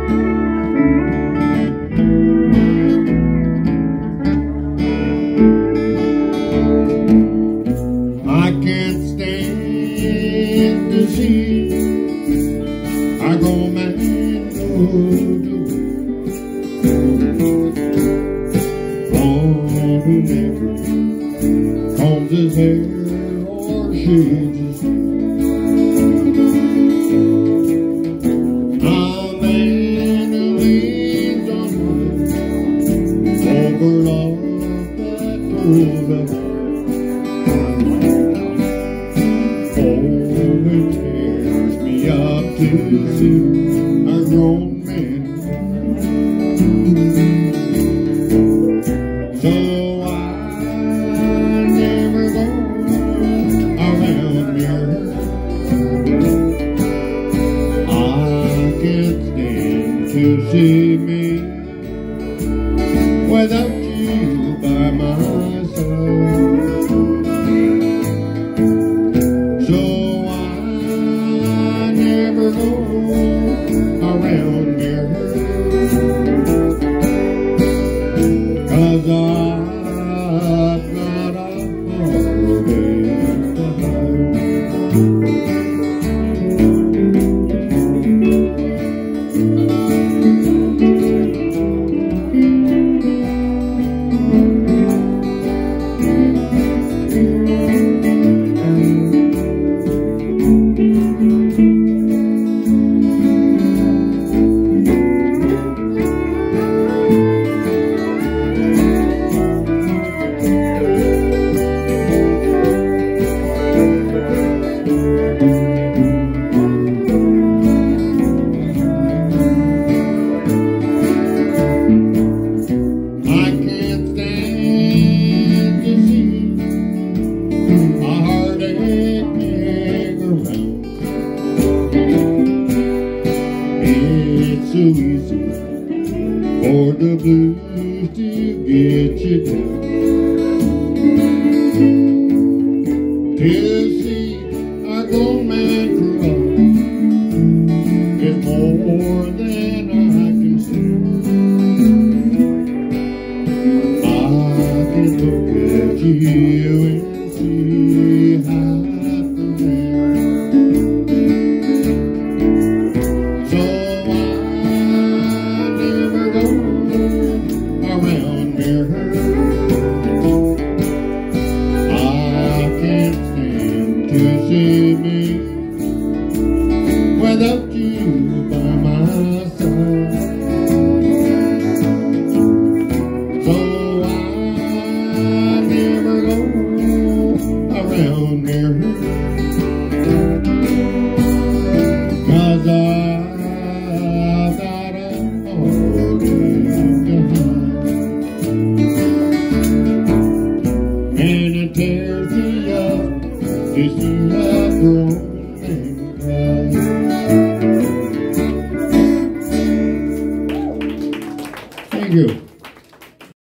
I can't stand to see a grown man go to one who never combs his hair or shades his head. A man who leans on wood overlooked that goes up. To see a grown man, so I never go around here. I can't stand to see me without you by my side. So never go around here, 'cause I've got a heartache to hide. It's so easy for the blues to get you down. To see a grown man cry is more than I can stand. I can look at you and see half the man. So around here, I can't stand to see me without you by my side. So I never go around here, 'cause I've got a heartache to hide. And it tears me up to see a grown man cry. Thank you.